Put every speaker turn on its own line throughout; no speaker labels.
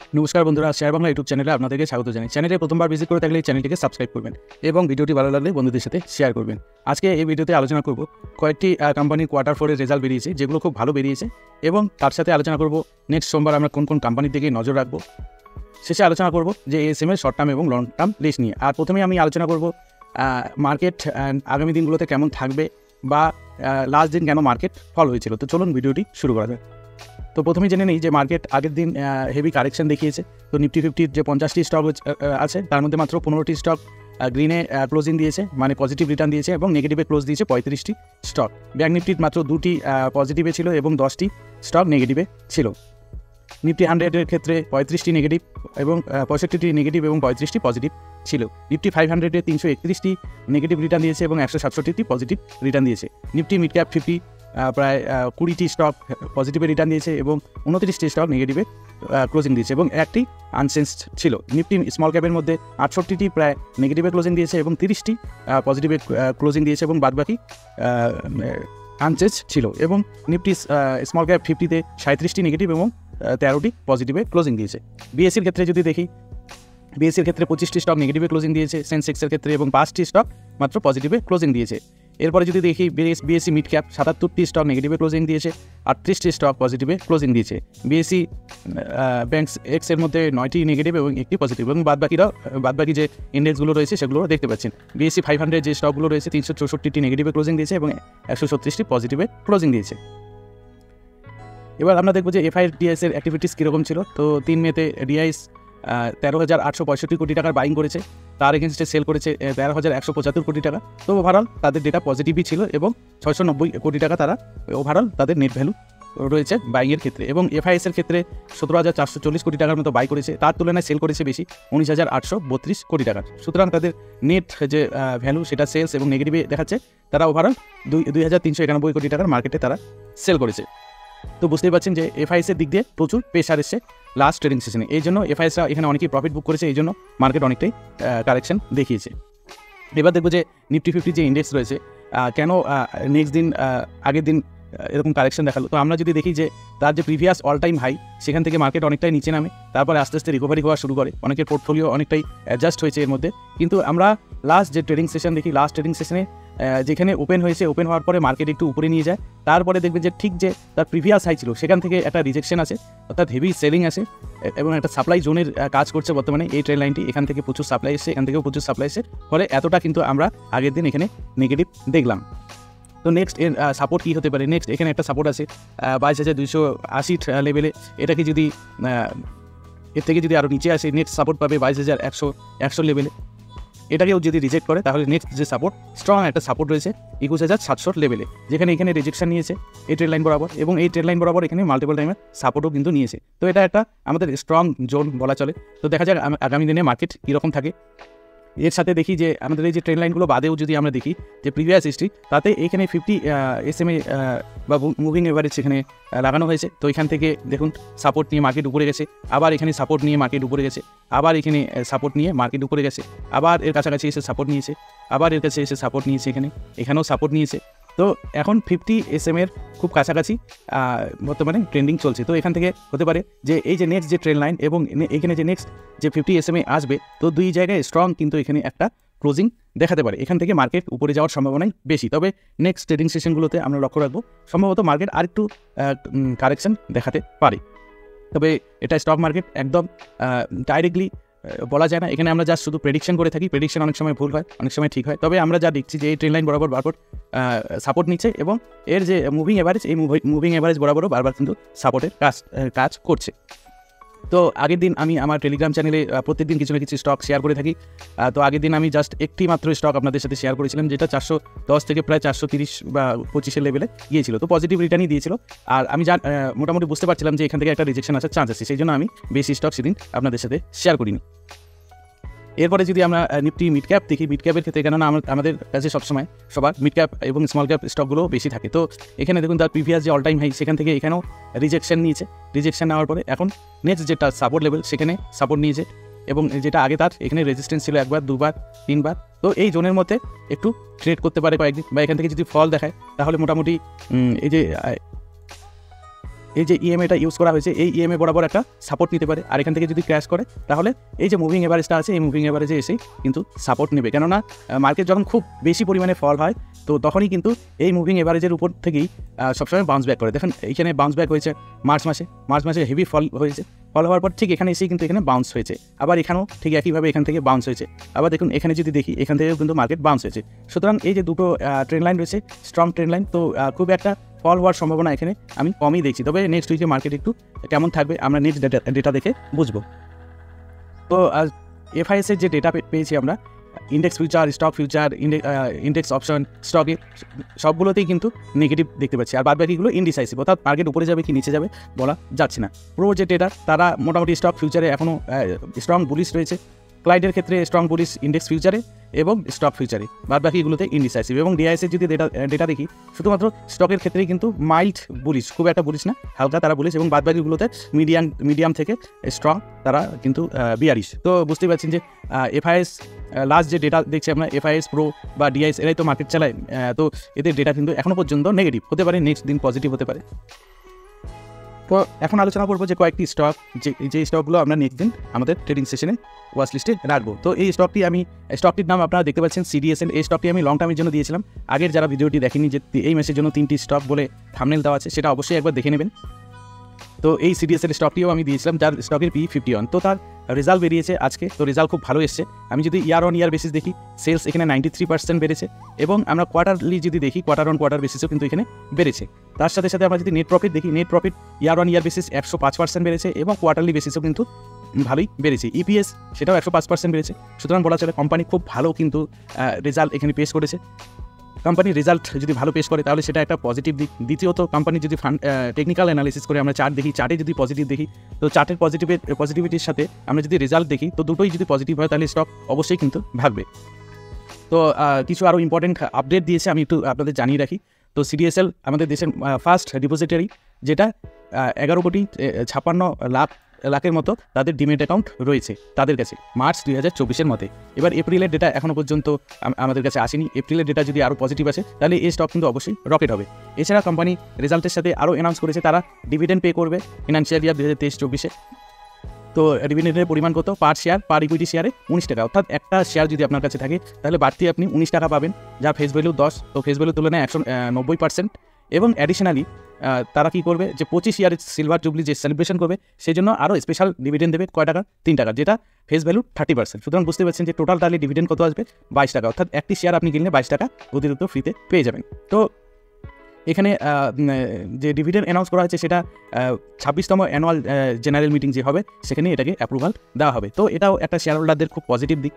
নমস্কার বন্ধুরা, share Bangla YouTube চ্যানেলে আপনাদেরকে স্বাগত জানাই। চ্যানেলে প্রথমবার ভিজিট করে থাকলে এই চ্যানেলটিকে সাবস্ক্রাইব করবেন এবং ভিডিওটি ভালো লাগলে বন্ধুদের সাথে শেয়ার করবেন। আজকে এই ভিডিওতে আলোচনা করব কয়েকটি কোম্পানির কোয়ার্টার 4-এর রেজাল্ট বেরিয়েছে, যেগুলো খুব ভালো বেরিয়েছে, এবং তার সাথে আলোচনা করব নেক্সট সোমবার আমরা কোন কোন কোম্পানির দিকে নজর রাখবো। শেষে আলোচনা করব যে এএসএম এর শর্ট টার্ম এবং লং টার্ম লিস্ট নিয়ে। আর প্রথমে আমি আলোচনা করব মার্কেট আগামী দিনগুলোতে কেমন থাকবে বা লাস্ট দিন কেন মার্কেট ফল হয়েছিল। তো চলুন ভিডিওটি শুরু করা যাক। তো প্রথমে জেনে নিই যে মার্কেট আগের দিন হেভি কারেকশন দেখিয়েছে। তো নিফটি 50-র যে 50টি স্টক আছে তার মধ্যে মাত্র 15টি স্টক গ্রিনে ক্লোজিং দিয়েছে, মানে পজিটিভ রিটার্ন দিয়েছে, এবং নেগেটিভে ক্লোজ দিয়েছে 35টি স্টক। ব্যাঙ্ক নিফটির মাত্র 2টি পজিটিভে ছিল এবং 10টি স্টক নেগেটিভে ছিল। নিফটি 100-এর ক্ষেত্রে 35টি নেগেটিভ এবং 65টি নেগেটিভ এবং 35টি পজিটিভ ছিল। নিফটি 500-এ 331টি নেগেটিভ রিটার্ন দিয়েছে এবং 167টি পজিটিভ রিটার্ন দিয়েছে। নিফটি মিড ক্যাপ 50 প্রায় 20টি স্টক পজিটিভে রিটার্ন দিয়েছে এবং 29টি স্টক নেগেটিভে ক্লোজিং দিয়েছে এবং একটি আনচেঞ্জড ছিল। নিফটি স্মল ক্যাপের মধ্যে 68টি প্রায় নেগেটিভে ক্লোজিং দিয়েছে এবং 30টি পজিটিভে ক্লোজিং দিয়েছে এবং বাদবাকি আনচেঞ্জ ছিল। এবং নিফটি স্মল ক্যাপ 50-তে 37টি নেগেটিভ এবং 13টি পজিটিভে ক্লোজিং দিয়েছে। বিএসসির ক্ষেত্রে যদি দেখি, বিএসসির ক্ষেত্রে 25টি স্টক নেগেটিভে ক্লোজিং দিয়েছে সেন্সেক্সের ক্ষেত্রে এবং 5টি স্টক মাত্র পজিটিভে ক্লোজিং দিয়েছে। এরপরে যদি দেখি বিএসসি মিড ক্যাপ 77টি স্টক নেগেটিভে ক্লোজিং দিয়েছে, 38টি স্টক পজিটিভে ক্লোজিং দিয়েছে। বিএসসি ব্যাংকস এক্সের মধ্যে 9টি নেগেটিভ এবং 1টি পজিটিভ, এবং বাদবাকি যে ইন্ডেক্সগুলো রয়েছে সেগুলো দেখতে পাচ্ছেন। বিএসসি 500 যে স্টকগুলো রয়েছে 364টি নেগেটিভে ক্লোজিং দিয়েছে এবং 136টি পজিটিভে ক্লোজিং দিয়েছে। এবার আমরা দেখবো যে এফআইডিএস এর অ্যাক্টিভিটিস কীরকম ছিল। তো 3 মেতে ডিআইএস 13,865 কোটি টাকার বাইং করেছে, তার এগেনস্টে সেল করেছে 13,175 কোটি টাকা। তো ওভারঅল তাদের ডেটা পজিটিভই ছিল এবং 690 কোটি টাকা তারা ওভারঅল তাদের নেট ভ্যালু রয়েছে বাইংয়ের ক্ষেত্রে। এবং এফআইএস এর ক্ষেত্রে 17,440 কোটি টাকার মতো বাই করেছে, তার তুলনায় সেল করেছে বেশি 19,832 কোটি টাকার। সুতরাং তাদের নেট যে ভ্যালু সেটা সেলস এবং নেগেটিভে দেখাচ্ছে। তারা ওভারঅল 2,391 কোটি টাকার মার্কেটে তারা সেল করেছে। তো বুঝতেই পারছেন যে এফআইএস এর দিক দিয়ে প্রচুর প্রেশার এসছে লাস্ট ট্রেডিং সেশনে। এই জন্য এফআইএসরা এখানে অনেকেই প্রফিট বুক করেছে, এই জন্য মার্কেট অনেকটাই কারেকশন দেখিয়েছে। এবার দেখবো যে নিফটি 50 যে ইন্ডেক্স রয়েছে কেন নেক্সট দিন আগের দিন এরকম কারেকশন দেখালো। তো আমরা যদি দেখি যে তার যে প্রিভিয়াস অল টাইম হাই সেখান থেকে মার্কেট অনেকটাই নিচে নামে, তারপরে আস্তে আস্তে রিকভারি হওয়া শুরু করে। অনেকের পোর্টফোলিও অনেকটাই অ্যাডজাস্ট হয়েছে এর মধ্যে। কিন্তু আমরা লাস্ট যে ট্রেডিং সেশন দেখি, লাস্ট ট্রেডিং সেশনে যেখানে ওপেন হয়েছে, ওপেন হওয়ার পরে মার্কেট একটু উপরে নিয়ে যায়, তারপরে দেখবেন যে ঠিক যে তার প্রিভিয়াস হাই ছিল সেখান থেকে একটা রিজেকশন আছে, অর্থাৎ হেভি সেলিং আছে এবং একটা সাপ্লাই জোনের কাজ করছে বর্তমানে এই ট্রেন লাইনটি। এখান থেকে প্রচুর সাপ্লাই এসে, এখান থেকেও প্রচুর সাপ্লাই এসে, ফলে এতটা কিন্তু আমরা আগের দিন এখানে নেগেটিভ দেখলাম। তো নেক্সট এর সাপোর্ট কী হতে পারে? নেক্সট এখানে একটা সাপোর্ট আছে 22,280 লেভেলে। এটাকে যদি এর থেকে যদি আরও নিচে আসে, নেক্সট সাপোর্ট পাবে 22,100 লেভেলে। এটাকেও যদি রিজেক্ট করে তাহলে নেক্সট যে সাপোর্ট, স্ট্রং একটা সাপোর্ট রয়েছে 21,700 লেভেলে, যেখানে এখানে রিজেকশন নিয়েছে এই ট্রেড লাইন বরাবর, এবং এই ট্রেড লাইন বরাবর এখানে মাল্টিপল টাইমের সাপোর্টও কিন্তু নিয়েছে। তো এটা একটা আমাদের স্ট্রং জোন বলা চলে। তো দেখা যাক আগামী দিনে মার্কেট কীরকম থাকে। এর সাথে দেখি যে আমাদের এই যে ট্রেন লাইনগুলো বাদেও যদি আমরা দেখি যে প্রিভিয়াস হিস্ট্রি, তাতে এখানে 50 SMA বা মুভিং এভারেজ সেখানে লাগানো হয়েছে। তো এখান থেকে দেখুন সাপোর্ট নিয়ে মার্কেট উপরে গেছে, আবার এখানে সাপোর্ট নিয়ে মার্কেট উপরে গেছে, আবার এখানে সাপোর্ট নিয়ে মার্কেট উপরে গেছে, আবার এর কাছাকাছি এসে সাপোর্ট নিয়েছে, আবার এর কাছে এসে সাপোর্ট নিয়েছে, এখানেও সাপোর্ট নিয়েছে। তো এখন 50 SMA এর খুব কাছাকাছি বর্তমানে ট্রেন্ডিং চলছে। তো এখান থেকে হতে পারে যে এই যে নেক্সট যে ট্রেন লাইন এবং এখানে যে নেক্সট যে 50 SMA আসবে, তো দুই জায়গায় স্ট্রং কিন্তু এখানে একটা ক্লোজিং দেখাতে পারে। এখান থেকে মার্কেট উপরে যাওয়ার সম্ভাবনাই বেশি। তবে নেক্সট ট্রেডিং সেশনগুলোতে আমরা লক্ষ্য রাখবো, সম্ভবত মার্কেট আরেকটু কারেকশন দেখাতে পারে। তবে এটা স্টক মার্কেট, একদম ডাইরেক্টলি বলা যায় না। এখানে আমরা জাস্ট শুধু প্রেডিকশন করে থাকি। প্রেডিকশন অনেক সময় ভুল হয়, অনেক সময় ঠিক হয়। তবে আমরা যা দেখছি যে এই ট্রেন লাইন বরাবর বারবার সাপোর্ট নিচ্ছে এবং এর যে মুভিং এভারেজ, এই মুভিং এভারেজ বরাবরও বারবার কিন্তু সাপোর্টের কাজ করছে। তো আগের দিন আমি আমার টেলিগ্রাম চ্যানেলে প্রত্যেকদিন কিছু না কিছু স্টক শেয়ার করে থাকি। তো আগের দিন আমি জাস্ট একটি মাত্র স্টক আপনাদের সাথে শেয়ার করেছিলাম, যেটা 410 থেকে প্রায় 430 বা 25 লেভেলে গিয়েছিল। তো পজিটিভ রিটার্নই দিয়েছিল। আর আমি মোটামুটি বুঝতে পারছিলাম যে এখান থেকে একটা রিজেকশন আসার চান্স আছে, সেই জন্য আমি বেশি স্টক সেদিন আপনাদের সাথে শেয়ার করিনি। এরপরে যদি আমরা নিফটি মিড ক্যাপ দেখি, মিড ক্যাপের ক্ষেত্রে কেননা আমাদের কাছে সবসময় সবার মিড ক্যাপ এবং স্মল ক্যাপ স্টকগুলো বেশি থাকে। তো এখানে দেখুন তার প্রিভিয়াস যে অল টাইম হাই সেখান থেকে এখানেও রিজেকশন নিয়েছে। রিজেকশন নেওয়ার পরে এখন নেক্সট যেটা সাপোর্ট লেভেল সেখানে সাপোর্ট নিয়েছে, এবং যেটা আগে তার এখানে রেজিস্ট্যান্স ছিল 1 বার 2 বার 3 বার। তো এই জোনের মধ্যে একটু ট্রেড করতে পারে কয়েকদিন, বা এখান থেকে যদি ফল দেখায় তাহলে মোটামুটি এই যে এই যে ইএমআইটা ইউজ করা হয়েছে এই ইএমআই বরাবর একটা সাপোর্ট নিতে পারে, আর এখান থেকে যদি ক্র্যাশ করে তাহলে এই যে মুভিং এভারেজটা আছে এই মুভিং এভারেজে এসেই কিন্তু সাপোর্ট নেবে। কেননা মার্কেট যখন খুব বেশি পরিমাণে ফল হয় তো তখনই কিন্তু এই মুভিং এভারেজের উপর থেকেই সবসময় বাউন্স ব্যাক করে। দেখেন এইখানে বাউন্স ব্যাক হয়েছে মার্চ মাসে হেভি ফল হয়েছে, ফল হওয়ার পর ঠিক এখানে এসেই কিন্তু এখানে বাউন্স হয়েছে, আবার এখানেও ঠিক একইভাবে এখান থেকে বাউন্স হয়েছে, আবার দেখুন এখানে যদি দেখি এখান থেকেও কিন্তু মার্কেট বাউন্স হয়েছে। সুতরাং এই যে দুটো ট্রেন্ড লাইন রয়েছে স্ট্রং ট্রেন্ড লাইন, তো খুব একটা ফল হওয়ার সম্ভাবনা এখানে আমি কমই দেখছি। তবে নেক্সট উইকে মার্কেট একটু কেমন থাকবে আমরা নেক্সট ডেটা দেখে বুঝবো। তো এফআইএসের যে ডেটা পেয়েছি আমরা index future, stock future, index option, স্টকে সবগুলোতেই কিন্তু নেগেটিভ দেখতে পাচ্ছি, আর বাদবাকিগুলো ইনডিসাইসিভ, অর্থাৎ মার্কেট উপরে যাবে কি নিচে যাবে বলা যাচ্ছে না। পুরো যে ডেটা তারা মোটামুটি স্টক ফিউচারে এখনও স্ট্রং বুলিশ রয়েছে, ক্লাইডের ক্ষেত্রে স্ট্রং বুলিশ ইন্ডেক্স ফিউচারে এবং স্টক ফিউচারে, বাদবাকিগুলোতে ইনডিসাইসিভ। এবং ডিআইএসের যদি ডেটা দেখি শুধুমাত্র স্টকের ক্ষেত্রেই কিন্তু মাইল্ড বুলিশ, খুব একটা বুলিশ না, হালকা তারা বুলিশ, এবং বাদবাকিগুলোতে মিডিয়াম থেকে স্ট্রং তারা কিন্তু বিয়ারিশ। তো বুঝতেই পারছেন যে এফআইএস লাস্ট যে ডেটা দেখছি আমরা এফআইএস প্রো বা ডিআইএস এরাই তো মার্কেট চালায়, তো এদের ডেটা কিন্তু এখনও পর্যন্ত নেগেটিভ, হতে পারে নেক্সট দিন পজিটিভ হতে পারে। তো এখন আলোচনা করবো যে কয়েকটি স্টক যে স্টকগুলো আমরা নেক্সট দিন আমাদের ট্রেডিং সেশনে ওয়াচ লিস্টে রাখবো। তো এই স্টকটির নাম আপনারা দেখতে পাচ্ছেন সিডিএসএল। এই স্টকটি আমি লং টার্মের জন্য দিয়েছিলাম, আগের যারা ভিডিওটি দেখেনি যে এই মাসের জন্য 3টি স্টক বলে থাম্বনেল দেওয়া আছে, সেটা অবশ্যই একবার দেখে নেবেন। তো এই সিডিএসএল স্টকটিও আমি দিয়েছিলাম যার স্টকের P51, তো তার রেজাল্ট বেরিয়েছে আজকে, তো রেজাল্ট খুব ভালো এসছে। আমি যদি ইয়ার অন ইয়ার বেসিস দেখি সেলস এখানে 93% বেড়েছে, এবং আমরা কোয়ার্টারলি যদি দেখি কোয়ার্টার অন কোয়ার্টার বেসিসও কিন্তু এখানে বেড়েছে। তার সাথে সাথে আমরা যদি নেট প্রফিট দেখি net profit year on year basis 105% বেড়েছে, এবং কোয়ার্টারলি বেসিসও কিন্তু ভালোই বেড়েছে। ইপিএস সেটাও 105% বেড়েছে। সুতরাং বলা চলে কোম্পানি খুব ভালো কিন্তু রেজাল্ট এখানে পেশ করেছে। কোম্পানির রেজাল্ট যদি ভালো পেশ করে তাহলে সেটা একটা পজিটিভ দিক। দ্বিতীয়ত কোম্পানি যদি টেকনিক্যাল অ্যানালিসিস করে আমরা চার্ট দেখি, চার্টে যদি পজিটিভ দেখি, তো চার্টের পজিটিভিটির সাথে আমরা যদি রেজাল্ট দেখি তো দুটোই যদি পজিটিভ হয় তাহলে স্টক অবশ্যই কিন্তু ভাগবে। তো কিছু আরও ইম্পর্টেন্ট আপডেট দিয়েছে আমি একটু আপনাদের জানিয়ে রাখি। তো সিডিএসএল আমাদের দেশের ফার্স্ট ডিপোজিটারি, যেটা 11,56,00,000 লাখের মতো তাদের ডিমেট অ্যাকাউন্ট রয়েছে তাদের কাছে মার্চ 2024-এর মতে। এবার এপ্রিলের ডেটা এখনও পর্যন্ত আমাদের কাছে আসেনি, এপ্রিলের ডেটা যদি আরও পজিটিভ আসে তাহলে এই স্টক কিন্তু অবশ্যই রকেট হবে। এছাড়া কোম্পানি রেজাল্টের সাথে আরও অ্যানাউন্স করেছে তারা ডিভিডেন্ড পে করবে ফিনান্সিয়াল ইয়ার 2023-24-এ। তো ডিভিডেন্ডের পরিমাণ কত? পার ইকুইটি শেয়ারে 19 টাকা, অর্থাৎ একটা শেয়ার যদি আপনার কাছে থাকে তাহলে বাড়তি আপনি 19 টাকা পাবেন, যার ফেস ভ্যালু 10, তো ফেস ভ্যালু তুলনায় 190%। এবং অ্যাডিশনালি তারা কী করবে যে 25 ইয়ারের সিলভার জুবলি যে সেলিব্রেশন করবে সেই জন্য আরও স্পেশাল ডিভিডেন্ড দেবে কয় টাকা? 3 টাকা, যেটা ফেস ভ্যালু 30%। সুতরাং বুঝতে পারছেন যে টোটাল তাহলে ডিভিডেন্ড কত আসবে? 22 টাকা, অর্থাৎ একটি শেয়ার আপনি কিনলে 22 টাকা অতিরিক্ত ফ্রিতে পেয়ে যাবেন। তো এখানে যে ডিভিডেন্ড অ্যানাউন্স করা হয়েছে সেটা 26তম অ্যানুয়াল জেনারেল মিটিং যে হবে সেখানে এটাকে অ্যাপ্রুভাল দেওয়া হবে। তো এটাও একটা শেয়ার হোল্ডারদের খুব পজিটিভ দিক।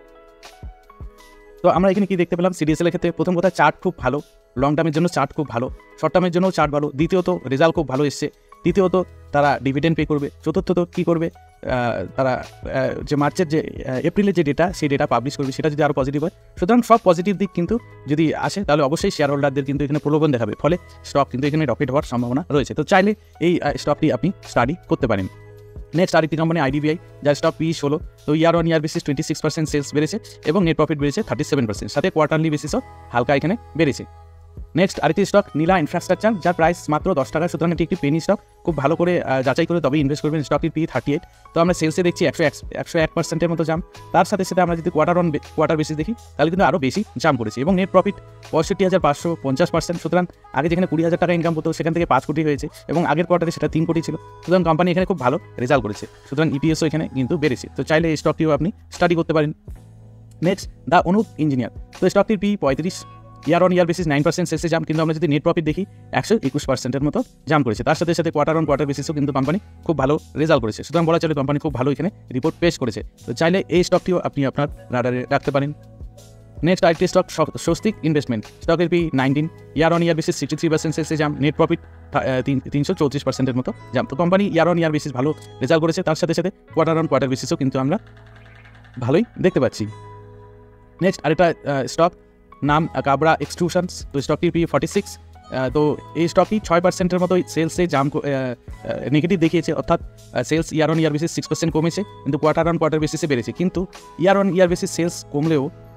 তো আমরা এখানে কি দেখতে পেলাম? সিডিএসএল এর ক্ষেত্রে প্রথম কথা চার্ট খুব ভালো, লং টার্মের জন্য চার্ট খুব ভালো, শর্ট টার্মের জন্য চার্ট ভালো। দ্বিতীয়ত রেজাল্ট খুব ভালো এসছে। তৃতীয়ত তারা ডিভিডেন্ড পে করবে। চতুর্থত কী করবে? তারা যে মার্চের যে এপ্রিলের যে ডেটা সেই ডেটা পাবলিশ করবে, সেটা যদি আরও পজিটিভ হয়। সুতরাং সব পজিটিভ দিক কিন্তু যদি আসে তাহলে অবশ্যই শেয়ার হোল্ডারদের কিন্তু এখানে প্রলোভন দেখাবে, ফলে স্টক কিন্তু এখানে রকেট হওয়ার সম্ভাবনা রয়েছে। তো চাইলে এই স্টকটি আপনি স্টাডি করতে পারেন। নেক্সট আরেকটি কোম্পানি আইডিবিআই, যার স্টক P16, তো year on year basis 26% sales বেড়েছে এবং নেট প্রফিট বেড়েছে 37%, সাথে কোয়ার্টারলি বেসিসও হালকা এখানে বেড়েছে। নেক্সট আরেকটি স্টক নীলা ইনফ্রাস্ট্রাকচার, যার প্রাইস মাত্র 10 টাকা, সুতরাং এটি একটি পেনি স্টক। খুব ভালো করে যাচাই করে তবেই ইনভেস্ট করবেন। স্টকটির P38, তো আমরা সেলসে দেখছি 101%-এর মতো জাম্প। তার সাথে সাথে আমরা যদি কোয়ার্টার বেসিস দেখি তাহলে কিন্তু আরও বেশি জাম্প করেছে, এবং নেট প্রফিট 65,550%। সুতরাং আগে যেখানে 20,000 টাকা ইনকাম হতো সেখান থেকে 5 কোটি হয়েছে, এবং আগের কোয়ার্টারে সেটা 3 কোটি ছিল। সুতরাং কোম্পানি এখানে খুব ভালো রেজাল্ট করেছে, সুতরাং ইপিএসও এখানে কিন্তু বেড়েছে। তো চাইলে এই স্টকটিও আপনি স্টাডি করতে পারেন। নেক্সট দ্য অনুপ ইঞ্জিনিয়ার, তো স্টকটির P35, year on year basis 9% সেলসে জাম্প, কিন্তু আমরা যদি নেট প্রফিট দেখি 121%-এর মতো জাম্প করেছে। তার সাথে সাথে কোয়ার্টার অন কোয়ার্টার বেসিসও কিন্তু কোম্পানি খুব ভালো রেজাল্ট করেছে। সুতরাং বলা চলে কোম্পানি খুব ভালো এখানে রিপোর্ট পেশ করেছে। তো চাইলে এই স্টকটিও আপনি আপনার রাডারে রাখতে পারেন। নেক্সট আরেকটি স্টক স্বস্তিক ইনভেস্টমেন্ট, স্টকের P19, year on year basis 63% সেলসে জাম্প, নেট প্রফিট 334%-এর মতো জাম্প। তো company year on year basis ভালো রেজাল্ট করেছে। তার সাথে সাথে কোয়ার্টার অন কোয়ার্টার বেসিসও কিন্তু আমরা ভালোই দেখতে পাচ্ছি। নেক্সট আরেকটা স্টক নাম কাবরা এক্সট্রুশনস, তো স্টকটি P46, তো এই স্টকটি 6%-এর মতো সেলসে জাম্প নেগেটিভ দেখিয়েছে, অর্থাৎ sales year on year basis 6% কমেছে, কিন্তু কোয়ার্টার অন কোয়ার্টার বেসিসে বেড়েছে। কিন্তু year on year basis sales কমলেও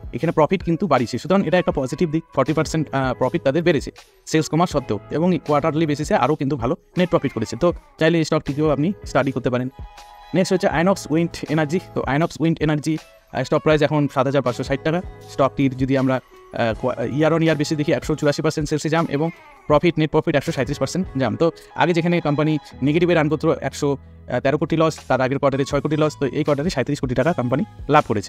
এখানে প্রফিট কিন্তু বাড়িয়েছে, সুতরাং এটা একটা পজিটিভ দিক। 40% প্রফিট তাদের বেড়েছে সেলস কমার সত্ত্বেও, এবং কোয়ার্টারলি বেসিসে আরও কিন্তু ভালো নেট প্রফিট করেছে। তো চাইলে এই স্টকটিকেও আপনি স্টাডি করতে পারেন। নেক্সট হচ্ছে আইনক্স উইন্ড এনার্জি। তো Inox wind energy stock price এখন 7,560 টাকা। স্টকটির যদি আমরা ইয়ার অন ইয়ার বেশি দেখি 184% সেলসে জাম, এবং নেট প্রফিট 137% জাম। তো আগে যেখানে কোম্পানি নেগেটিভে রান করতো 113 কোটি লস, তার আগের কোয়ার্টারে 6 কোটি লস, তো এই কোয়ার্টারে 37 কোটি টাকা কোম্পানি লাভ করেছে।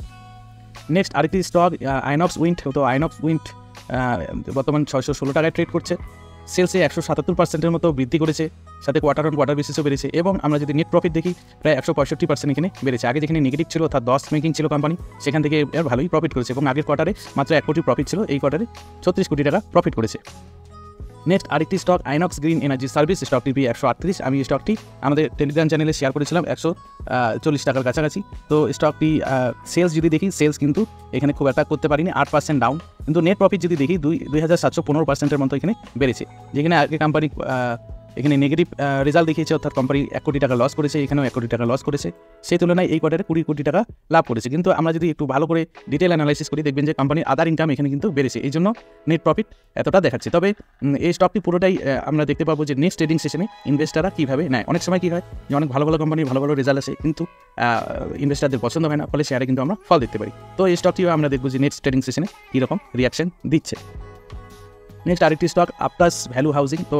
নেক্সট আরেকটি স্টক আইনক্স উইন্ড। তো আইনক্স উইন্ড বর্তমান 616 টাকায় ট্রেড করছে। সেলসে 177%-এর মতো বৃদ্ধি করেছে, সাথে কোয়ার্টার অন কোয়ার্টার বেসিসও বেড়েছে। এবং আমরা যদি নেট প্রফিট দেখি প্রায় 165% এখানে বেড়েছে। আগে যেখানে নেগেটিভ ছিল অর্থাৎ লস মেকিং ছিল কোম্পানি, সেখান থেকে ভালোই প্রফিট করেছে, এবং আগের কোয়ার্টারে মাত্র 1 কোটি প্রফিট ছিল, এই কোয়ার্টারে 36 কোটি টাকা প্রফিট করেছে। নেক্সট আরেকটি stock Inox green energy service. স্টকটি PE 138। আমি এই স্টকটি আমাদের টেলিগ্রাম চ্যানেলে শেয়ার করেছিলাম 140 টাকার কাছাকাছি। তো স্টকটি সেলস যদি দেখি, সেলস কিন্তু এখানে খুব একটা করতে পারিনি, 8% ডাউন। কিন্তু নেট প্রফিট যদি দেখি 2715%-এর মতো এখানে বেড়েছে। যেখানে আগে কোম্পানি এখানে নেগেটিভ রেজাল্ট দেখিয়েছে, অর্থাৎ কোম্পানি 1 কোটি টাকা লস করেছে, এখানেও 1 কোটি টাকা লস করেছে। সেই তুলনায় এই কোয়ার্টারে 20 কোটি টাকা লাভ করেছে। কিন্তু আমরা যদি একটু ভালো করে ডিটেল অ্যানালাইসিস করি, দেখবেন যে কোম্পানির আদার ইনকাম এখানে কিন্তু বেড়েছে, এই জন্য নেট প্রফিট এতটা দেখাচ্ছে। তবে এই স্টকটি পুরোটাই আমরা দেখতে পাবো যে নেক্সট ট্রেডিং সেশনে ইনভেস্টাররা কীভাবে নেয়। অনেক সময় কী হয় যে অনেক ভালো ভালো কোম্পানির ভালো ভালো রেজাল্ট আসে, কিন্তু ইনভেস্টারদের পছন্দ হয় না, ফলে শেয়ারে কিন্তু আমরা ফল দেখতে পারি। তো এই স্টকটিও আমরা দেখবো যে নেক্সট ট্রেডিং সেশনে কীরকম রিয়াকশন দিচ্ছে। নেক্সট আরেকটি স্টক আপটাস ভ্যালু হাউজিং। তো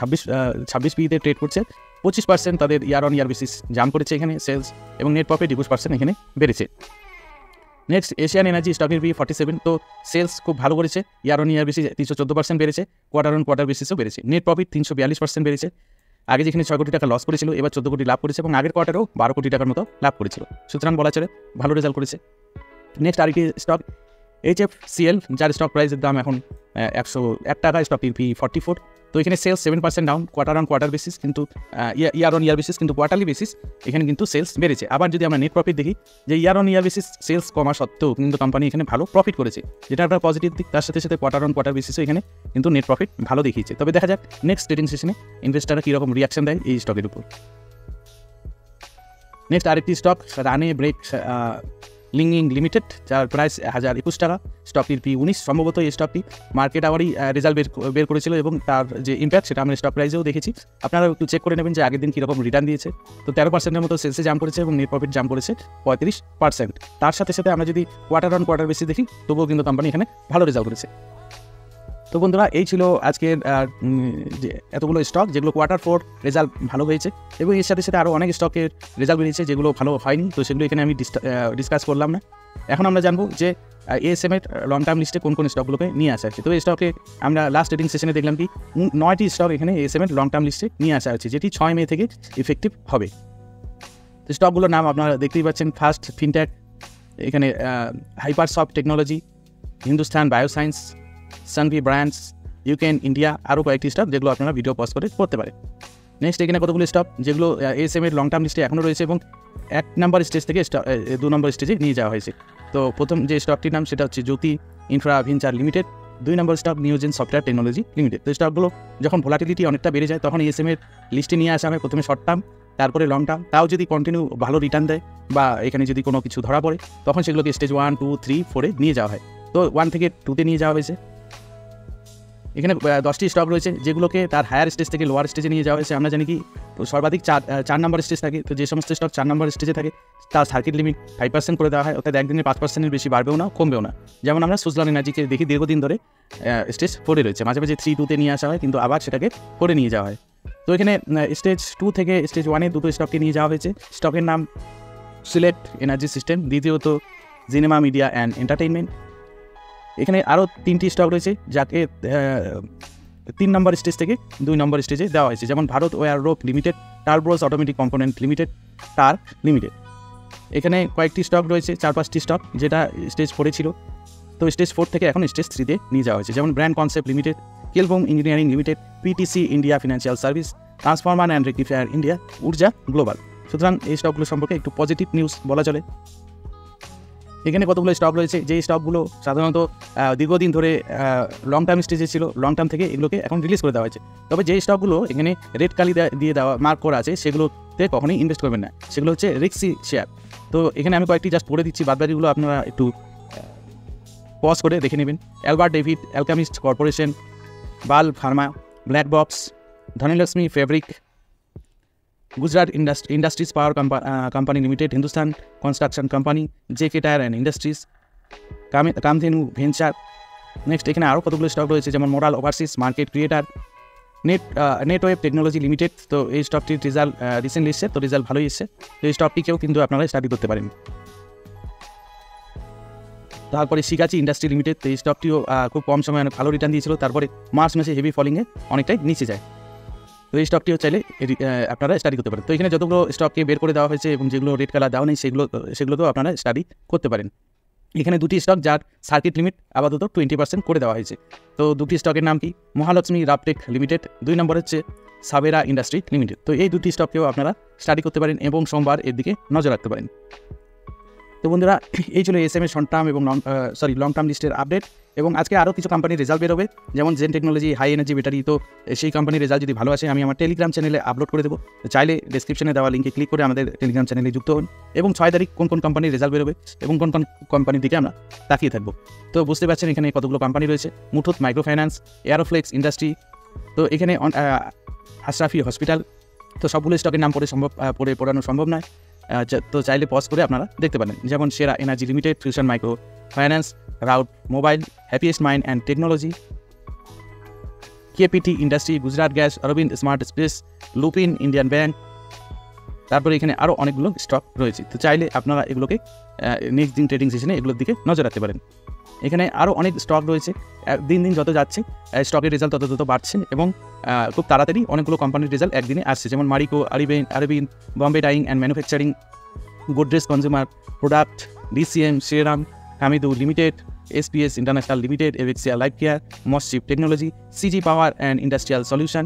26 পিতে ট্রেড করছে, 25% তাদের ইয়ার অন ইয়ার বেসিস জাম করেছে এখানে সেলস, এবং নেট প্রফিট 21% এখানে বেড়েছে। Next Asian energy. স্টকের PE 47। তো সেলস খুব ভালো করেছে, ইয়ার অন ইয়ার বেসিস 314% বেড়েছে, কোয়ার্টার অন কোয়ার্টার বেসিসও বেড়েছে। নেট প্রফিট 342% বেড়েছে। আগে যেখানে 6 কোটি টাকা লস করেছিল, এবার 14 কোটি লাভ করেছে, এবং আগের কোয়ার্টারেও 12 কোটি টাকার মতো লাভ করেছিল। সুতরাং বলা চলে ভালো রেজাল্ট করেছে। নেক্সট আরেকটি স্টক HFCL, যার স্টক প্রাইসের দাম এখন 101 টাকা। স্টকটির PE 44। তো এখানে sales 7% down, quarter on quarter basis, কিন্তু ইয়ার অন ইয়ার বেসিস, কিন্তু কোয়ার্টারলি বেসিস এখানে কিন্তু সেলস বেড়েছে। আবার যদি আমরা নেট প্রফিট দেখি, যে year on year basis sales কমা সত্ত্বেও কিন্তু কোম্পানি এখানে ভালো প্রফিট করেছে, যেটা একটা পজিটিভ দিক। তার সাথে সাথে কোয়ার্টার অন কোয়ার্টার বেসিসও এখানে কিন্তু নেট প্রফিট ভালো দেখিয়েছে। তবে দেখা যাক নেক্সট ট্রেডিং সেশনে ইনভেস্টাররা কীরকম রিয়াকশন দেয় এই স্টকের উপর। নেক্সট আরেকটি stock Rane brake linking limited, যার প্রাইস 1021 টাকা। স্টকটির PE 19। সম্ভবত এই স্টকটি মার্কেট আওয়ারই রেজাল্ট বের করেছিল, এবং তার যে ইম্প্যাক্ট সেটা আমরা স্টক প্রাইসেও দেখেছি। আপনারা একটু চেক করে নেবেন যে আগের দিন কীরকম রিটার্ন দিয়েছে। তো 13%-এর মতো সেলসে জাম করেছে, এবং নেট প্রফিট জাম করেছে 35%। তার সাথে সাথে আমরা যদি কোয়ার্টার অন কোয়ার্টার বেশি দেখি, তবুও কিন্তু কোম্পানি এখানে ভালো রেজাল্ট করেছে। তো বন্ধুরা, এই ছিল আজকের যে এতগুলো স্টক যেগুলো কোয়ার্টার 4 রেজাল্ট ভালো হয়েছে, এবং এর সাথে সাথে আরও অনেক স্টকের রেজাল্ট বেরিয়েছে যেগুলো ভালো হয়নি। তো সেগুলো এখানে আমি ডিসকাস করলাম না। এখন আমরা জানবো যে ASM এর লং টার্ম লিস্টে কোন কোন স্টকগুলোকে নিয়ে আসা হচ্ছে। তো এই স্টকে আমরা লাস্ট ট্রেডিং সেশনে দেখলাম কি 9টি স্টক এখানে ASM এর লং টার্ম লিস্টে নিয়ে আসা হচ্ছে, যেটি 6 মে থেকে ইফেক্টিভ হবে। তো স্টকগুলোর নাম আপনারা দেখতেই পাচ্ছেন। ফার্স্ট ফিনটেক, এখানে Hypersoft technology, Hindustan bioscience, Sanvi brands, Yuken India, আরও কয়েকটি স্টক যেগুলো আপনারা ভিডিও পজ করে পড়তে পারেন। নেক্সট এখানে কতগুলো স্টক যেগুলো ASM এর লং টার্ম লিস্টে এখনও রয়েছে, এবং 1 নম্বর স্টেজ থেকে 2 নম্বর স্টেজে নিয়ে যাওয়া হয়েছে। তো প্রথম যে স্টকটির নাম সেটা হচ্ছে জ্যোতি ইনফ্রা ভেঞ্চার লিমিটেড। 2 নম্বর stock Newgen software technology limited. তো স্টকগুলো যখন ভোলাটিলিটি অনেকটা বেড়ে যায়, তখন ASM এর লিস্টে নিয়ে আসা হয় প্রথমে শর্ট টার্ম, তারপরে লং টার্ম। তাও যদি কন্টিনিউ ভালো রিটার্ন দেয়, বা এখানে যদি কোনো কিছু ধরা পড়ে, তখন সেগুলোকে স্টেজ 1, 2, 3, 4-এ নিয়ে যাওয়া হয়। তো 1 থেকে 2-তে নিয়ে যাওয়া হয়েছে। এখানে 10টি স্টক রয়েছে যেগুলোকে তার হায়ার স্টেজ থেকে লোয়ার স্টেজে নিয়ে যাওয়া হয়েছে। আমরা জানি কি সর্বাধিক 4 নম্বর স্টেজ থাকে। তো যে সমস্ত স্টক 4 নম্বর স্টেজে থাকে, তার সার্কিট লিমিট 5% করে দেওয়া হয়, অর্থাৎ একদিনে 5%-এর বেশি বাড়বেও না, কমবেও না। যেমন আমরা সুজলন এনার্জিকে দেখি দীর্ঘদিন ধরে স্টেজ 4-এ রয়েছে, মাঝে মাঝে 3, 2-তে নিয়ে আসা হয়, কিন্তু আবার সেটাকে 4-এ নিয়ে যাওয়া হয়। তো এখানে স্টেজ 2 থেকে স্টেজ 1-এ দুটো স্টককে নিয়ে যাওয়া হয়েছে। স্টকের নাম সিলেক্ট এনার্জি সিস্টেম, দ্বিতীয়ত সিনেমা মিডিয়া অ্যান্ড এন্টারটেইনমেন্ট। এখানে আরও 3টি স্টক রয়েছে যাকে 3 নম্বর স্টেজ থেকে 2 নম্বর স্টেজে দেওয়া হয়েছে, যেমন Bharat wire rope limited, turbos automatic component limited, Tarc limited. এখানে কয়েকটি স্টক রয়েছে, 4-5টি স্টক যেটা স্টেজ 4-এ ছিল। তো স্টেজ 4 থেকে এখন স্টেজ 3-তে নিয়ে যাওয়া হয়েছে, যেমন ব্র্যান্ড কনসেপ্ট লিমিটেড, কেলবোম engineering limited, PTC India financial service, transformer and rectifier India, Urja global. সুতরাং এই স্টকগুলো সম্পর্কে একটু পজিটিভ নিউজ বলা চলে। এখানে কতগুলো স্টক রয়েছে যে স্টকগুলো সাধারণত দীর্ঘদিন ধরে লং টার্ম স্টেজে ছিল, লং টার্ম থেকে এগুলোকে এখন রিলিজ করে দেওয়া হয়েছে। তবে যে স্টকগুলো এখানে রেড কালি দিয়ে দেওয়া মার্ক করা আছে, সেগুলোতে কখনোই ইনভেস্ট করবেন না, সেগুলো হচ্ছে রিস্কি শেয়ার। তো এখানে আমি কয়েকটি জাস্ট পড়ে দিচ্ছি, বাদবাকিগুলো আপনারা একটু পজ করে দেখে নেবেন। Albert David, alchemist corporation, Bal pharma, black box, Dhanlaxmi fabric, Gujarat industries power company limited, Hindustan construction company, JK tyre and industries, Kamdhenu venture. Next এখানে আরও কতগুলো স্টক রয়েছে, যেমন moral overseas, market creator, Netweb technology limited. তো এই স্টকটির রেজাল্ট রিসেন্টলি এসছে, তো রেজাল্ট ভালোই এসছে। তো এই স্টকটিকেও কিন্তু আপনারা স্টাডি করতে পারেন। তারপরে শিগাচি ইন্ডাস্ট্রি লিমিটেড, তো এই স্টকটিও খুব কম সময়ে অনেক ভালো রিটার্ন দিয়েছিল, তারপরে মার্চ মাসে হেভি ফলিংয়ে অনেকটাই নিচে যায়। তো এই স্টকটিও চাইলে আপনারা স্টাডি করতে পারেন। তো এখানে যতগুলো স্টককে বের করে দেওয়া হয়েছে এবং যেগুলো রেড কালার দেওয়া নেই সেগুলোকেও আপনারা স্টাডি করতে পারেন। এখানে দুটি স্টক যার সার্কিট লিমিট আপাতত 20% করে দেওয়া হয়েছে। তো দুটি স্টকের নাম কি, মহালক্ষ্মী রাপটেক লিমিটেড, 2 নম্বর হচ্ছে সাবেরা ইন্ডাস্ট্রি লিমিটেড। তো এই দুটি স্টককেও আপনারা স্টাডি করতে পারেন এবং সোমবার এর দিকে নজর রাখতে পারেন। তো বন্ধুরা, এই ছিল এসএমএ শর্ট টার্ম এবং লং টার্ম লিস্টের আপডেট। এবং আজকে আরও কিছু কোম্পানির রেজাল্ট বেরোবে, যেমন Zen technology, high energy battery. তো সেই কোম্পানির রেজাল্ট যদি ভালো আসে আমি আমার টেলিগ্রাম চ্যানেলে আপলোড করে দেবো। চাইলে ডেসক্রিপশনে দেওয়া লিঙ্কে ক্লিক করে আমাদের টেলিগ্রাম চ্যানেলে যুক্ত হন। এবং 6 তারিখ কোন কোন কোম্পানির রেজাল্ট বেরোবে এবং কোন কোন কোম্পানির দিকে আমরা তাকিয়ে থাকবো। তো বুঝতে পারছেন এখানে কতগুলো কোম্পানি রয়েছে, Muthoot micro finance, Aeroflex industry, তো এখানে আশরাফি হসপিটাল। তো সবগুলো স্টকের নাম পড়ানো সম্ভব নয়, তো চাইলে পজ করে আপনারা দেখতে পারেন, যেমন সেরা energy limited, fusion micro finance, route mobile, happiest mind and technology, KPT industry, Gujarat gas, Arvind smart space, Lupin, Indian bank. তারপরে এখানে আরও অনেকগুলো স্টক রয়েছে। তো চাইলে আপনারা এগুলোকে নেক্সট দিন ট্রেডিং সেশনে এগুলোর দিকে নজর রাখতে পারেন। এখানে আরও অনেক স্টক রয়েছে, দিন দিন যত যাচ্ছে স্টকের রেজাল্ট তত বাড়ছে এবং খুব তাড়াতাড়ি অনেকগুলো কোম্পানির রেজাল্ট একদিনে আসছে, যেমন মারিকো, আরবিন, Bombay dyeing and manufacturing, Godrej consumer product, DCM, Shriram, হামিদু limited, SPS international limited, Evexia life care, MosChip technology, CG power and industrial solution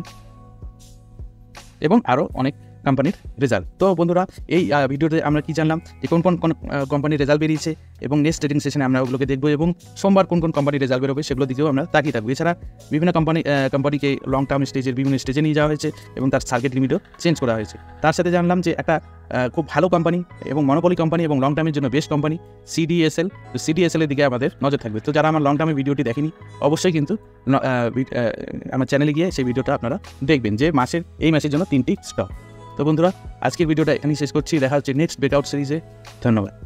এবং আরও অনেক কোম্পানির রেজাল্ট। তো বন্ধুরা, এই ভিডিওতে আমরা কি জানলাম যে কোন কোন কোম্পানির রেজাল্ট বেরিয়েছে এবং নেক্সট ট্রেডিং সেশনে আমরা ওগুলোকে দেখবো এবং সোমবার কোন কোন কোম্পানির রেজাল্ট বেরোবে সেগুলো দিকেও আমরা তাকিয়ে থাকবো। এছাড়া বিভিন্ন কোম্পানিকে লং টার্ম স্টেজের বিভিন্ন স্টেজে নিয়ে যাওয়া হয়েছে এবং তার সার্কিট লিমিটও চেঞ্জ করা হয়েছে। তার সাথে জানলাম যে একটা খুব ভালো কোম্পানি এবং মনোপলি কোম্পানি এবং লং টার্মের জন্য বেস্ট কোম্পানি সিডিএসএল। তো সিডিএসএলের দিকে আমাদের নজর থাকবে। তো যারা আমার লং টার্মের ভিডিওটি দেখেনি অবশ্যই কিন্তু আমার চ্যানেলে গিয়ে সেই ভিডিওটা আপনারা দেখবেন, যে এই মাসের জন্য 3টি স্টক। তো বন্ধুরা, আজকের ভিডিওটা এখানেই শেষ করছি। দেখা হচ্ছে নেক্সট ব্রেকআউট সিরিজে। ধন্যবাদ।